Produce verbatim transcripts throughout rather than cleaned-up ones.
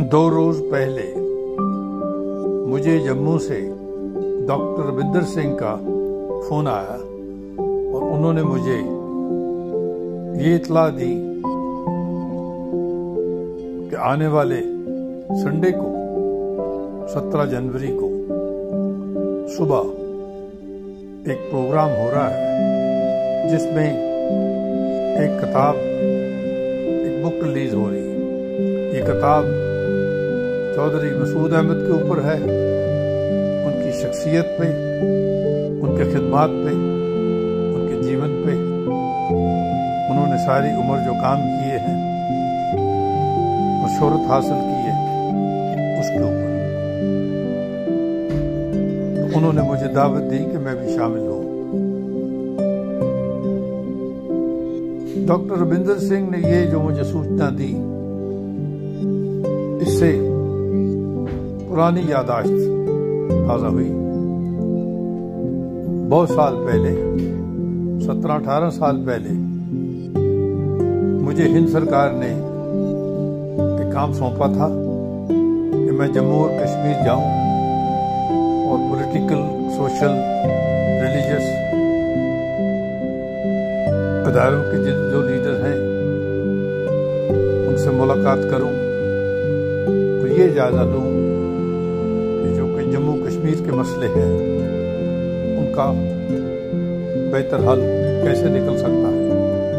دو روز پہلے مجھے جموں سے ڈاکٹر ربندر سنگھ کا فون آیا اور انہوں نے مجھے یہ اطلاع دی کہ آنے والے سنڈے کو سترہ جنوری کو صبح ایک پروگرام ہو رہا ہے جس میں ایک کتاب ایک بک ریلیز ہو رہی ہے۔ یہ کتاب چودھری مسعود احمد کے اوپر ہے، ان کی شخصیت پہ، ان کے خدمات پہ، ان کے جیون پہ، انہوں نے ساری عمر جو کام کیے ہیں اور شہرت حاصل کی ہے اس کے اوپر۔ تو انہوں نے مجھے دعوت دی کہ میں بھی شامل ہوں۔ ڈاکٹر ربندر سنگھ نے یہ جو مجھے سوچنا دی، اس سے پرانی یادداشت تازہ ہوئی۔ بہت سال پہلے، سترہ اٹھارہ سال پہلے، مجھے ہند سرکار نے ایک کام سونپا تھا کہ میں جموں اور کشمیر جاؤں اور پولیٹیکل، سوشل، ریلیجس اداروں کے جو لیڈر ہیں ان سے ملاقات کروں اور یہ جائزہ لوں کہ جو کہ جموں کشمیر کے مسئلے ہیں ان کا بہتر حل کیسے نکل سکتا ہے۔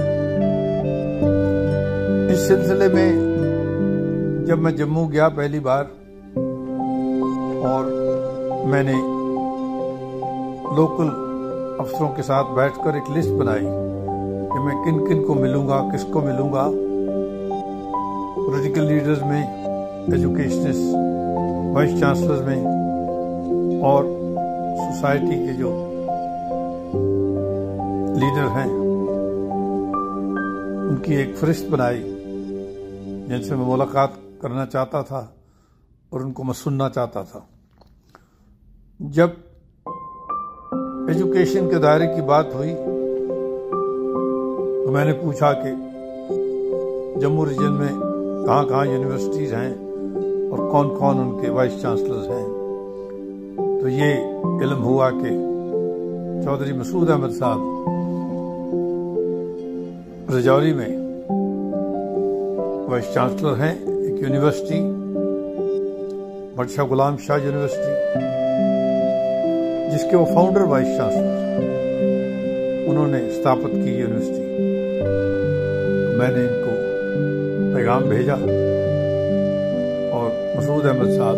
اس سلسلے میں جب میں جموں گیا پہلی بار اور میں نے لوکل افسروں کے ساتھ بیٹھ کر ایک لسٹ بنائی کہ میں کن کن کو ملوں گا، کس کو ملوں گا، پولیٹیکل لیڈرز میں، ایجوکیشنسٹ، وائس چانسلرز میں اور سوسائٹی کے جو لیڈر ہیں ان کی ایک فہرست بنائی جن سے میں ملاقات کرنا چاہتا تھا اور ان کو میں سننا چاہتا تھا۔ جب ایجوکیشن کے دائرے کی بات ہوئی تو میں نے پوچھا کہ جموں ریجن میں کہاں کہاں یونیورسٹیز ہیں اور کون کون ان کے وائس چانسلرز ہیں، تو یہ علم ہوا کہ چودھری مسعود احمد صاحب رجوری میں وائس چانسلر ہیں ایک یونیورسٹی، بادشاہ غلام شاہ یونیورسٹی، جس کے وہ فاؤنڈر وائس چانسلر انہوں نے استھاپت کی یونیورسٹی۔ میں نے ان کو پیغام بھیجا اور مسعود احمد صاحب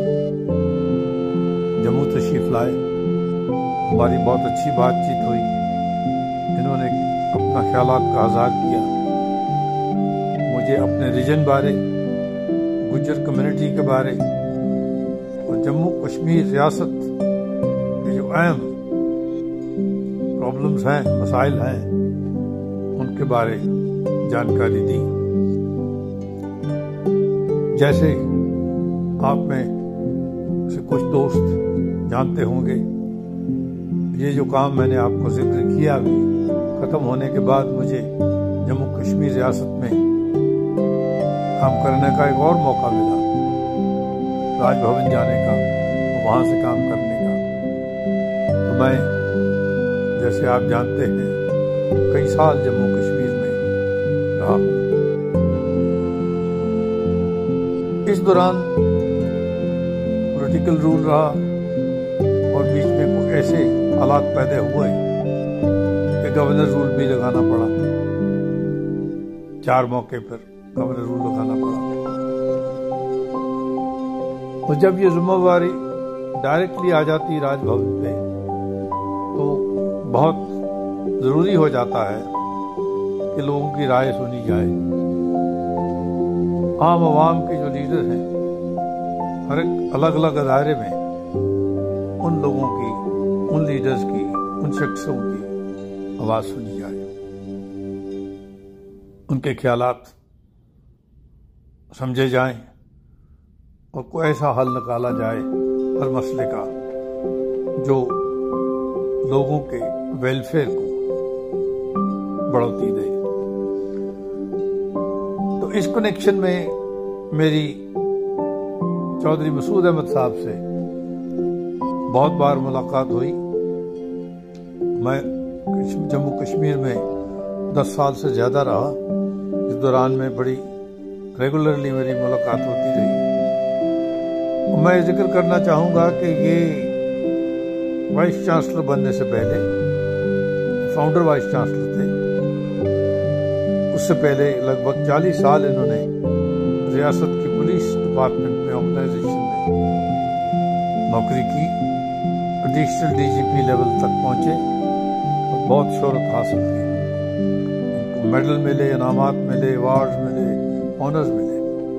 جموں تشریف لائے، ہماری بہت اچھی بات چیت ہوئی، انہوں نے اپنا خیالات کا اظہار کیا، مجھے اپنے ریجن بارے، گجر کمیونٹی کے بارے اور جموں کشمیر ریاست کے جو اہم پرابلمز ہیں، مسائل ہیں، ان کے بارے جانکاری دی۔ جیسے آپ میں سے کچھ دوست جانتے ہوں گے، یہ جو کام میں نے آپ کو ذکر کیا بھی ختم ہونے کے بعد مجھے جموں کشمیر ریاست میں کام کرنے کا ایک اور موقع ملا، راج بھون جانے کا، وہاں سے کام کرنے کا۔ تو میں جیسے آپ جانتے ہیں کئی سال جموں کشمیر میں رہا ہوں۔ اس دوران پولیٹیکل رول رہا اور بیچ میں کوئی ایسے حالات پیدا ہوئے کہ گورنر رول بھی لگانا پڑا، چار موقع پر گورنر رول لگانا پڑا۔ اور جب یہ ذمہ داری ڈائریکٹلی آ جاتی راج بھون پہ تو بہت ضروری ہو جاتا ہے کہ لوگوں کی رائے سنی جائے۔ عام عوام کے جو لیڈر ہیں ہر ایک الگ الگ ادارے میں، ان لوگوں کی، ان لیڈرز کی، ان شخصوں کی آواز سنی جائے، ان کے خیالات سمجھے جائیں اور کوئی ایسا حل نکالا جائے ہر مسئلے کا جو لوگوں کے ویلفیئر کو بڑھوتی دے۔ تو اس کنیکشن میں میری चौधरी मसूद अहमद साहब से बहुत बार मुलाकात हुई। मैं जम्मू कश्मीर में दस साल से ज़्यादा रहा। इस दौरान में बड़ी रेगुलरली मेरी मुलाकात होती रही। मैं जिक्र करना चाहूँगा कि ये वाइस चांसलर बनने से पहले फाउंडर वाइस चांसलर थे। उससे पहले लगभग चालीस साल इन्होंने रियासत की पुलिस डिपार्टमेंट में ऑर्गेनाइजेशन में नौकरी की। एडिशनल डीजीपी लेवल तक पहुंचे और बहुत शोहरत हासिल की। इनको मेडल मिले, इनामात मिले, अवार्ड्स मिले, ऑनर्स मिले।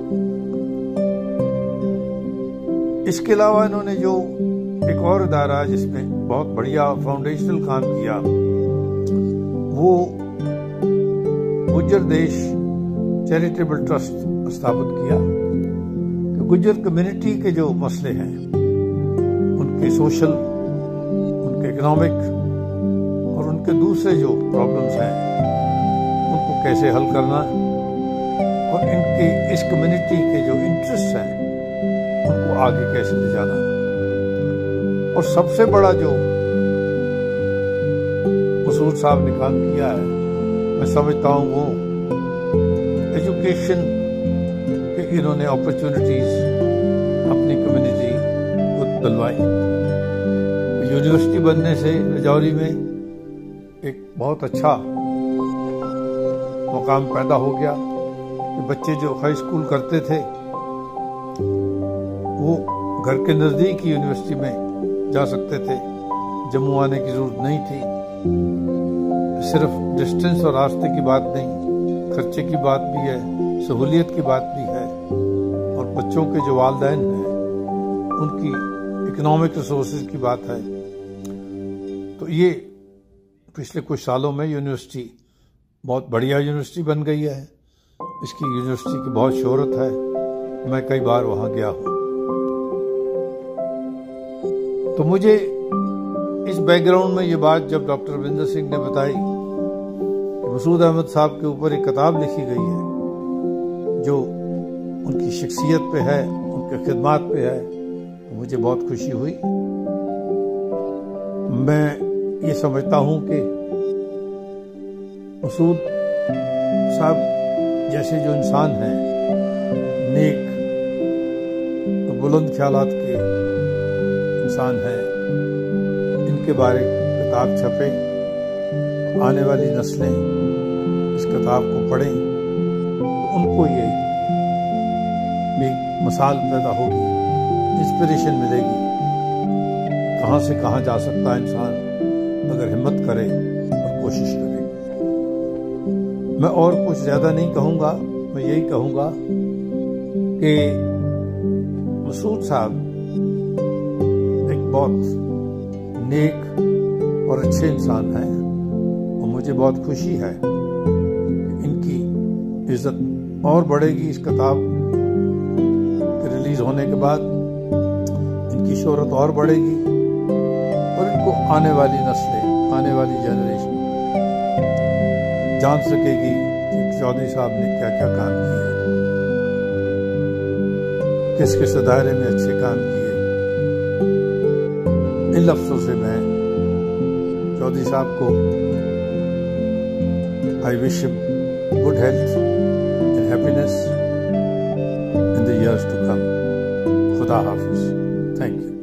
इसके अलावा इन्होंने जो एक और इदारा जिसमें बहुत बढ़िया फाउंडेशनल काम किया, वो गुज्जर देश चैरिटेबल ट्रस्ट स्थापित किया कि गुज्जर कम्युनिटी के जो मसले हैं, उनके सोशल, उनके इकोनॉमिक और उनके दूसरे जो प्रॉब्लम्स हैं, उनको कैसे हल करना और इनके इस कम्युनिटी के जो इंटरेस्ट हैं उनको आगे कैसे ले जाना। और सबसे बड़ा जो मसूद साहब ने काम किया है, मैं समझता हूँ वो एजुकेशन के इन्होंने अपॉर्चुनिटीज अपनी कम्युनिटी को दिलवाई। यूनिवर्सिटी बनने से रजौरी में एक बहुत अच्छा मुकाम पैदा हो गया कि बच्चे जो हाई स्कूल करते थे वो घर के नज़दीक ही यूनिवर्सिटी में जा सकते थे। जम्मू आने की जरूरत नहीं थी। सिर्फ डिस्टेंस और रास्ते की बात नहीं, खर्चे की बात भी है, सहूलियत की बात भी है, और बच्चों के जो वालिदैन हैं उनकी इकोनॉमिक रिसोर्सेज की बात है। तो ये पिछले कुछ सालों में यूनिवर्सिटी बहुत बढ़िया यूनिवर्सिटी बन गई है। इसकी यूनिवर्सिटी की बहुत शोहरत है। मैं कई बार वहाँ गया हूँ। तो मुझे इस बैकग्राउंड में ये बात जब डॉक्टर रविंदर सिंह ने बताई कि मसूद अहमद साहब के ऊपर एक किताब लिखी गई है जो उनकी शख्सियत पे है, उनके खिदमात पे है, तो मुझे बहुत खुशी हुई। मैं ये समझता हूँ कि मसूद साहब जैसे जो इंसान हैं, नेक और बुलंद ख्यालात के इंसान हैं, इनके बारे किताब छपे, आने वाली नस्लें इस किताब को पढ़ें तो उनको ये भी मिसाल पैदा होगी, इंस्पिरेशन मिलेगी। कहाँ से कहाँ जा सकता है इंसान अगर हिम्मत करे और कोशिश करे। मैं और कुछ ज़्यादा नहीं कहूँगा, मैं यही कहूँगा कि मसूद साहब एक बहुत नेक और अच्छे इंसान हैं और मुझे बहुत खुशी है कि इनकी इज्जत और बढ़ेगी इस किताब के रिलीज होने के बाद। इनकी शोहरत और बढ़ेगी और इनको आने वाली नस्लें, आने वाली जनरेशन जान सकेगी कि चौधरी साहब ने क्या क्या काम किए, किस किस दायरे में अच्छे काम किए। इन लफ्ज़ों से मैं चौधरी साहब को I wish him good health and happiness in the years to come. खुदा हाफिज। Thank you.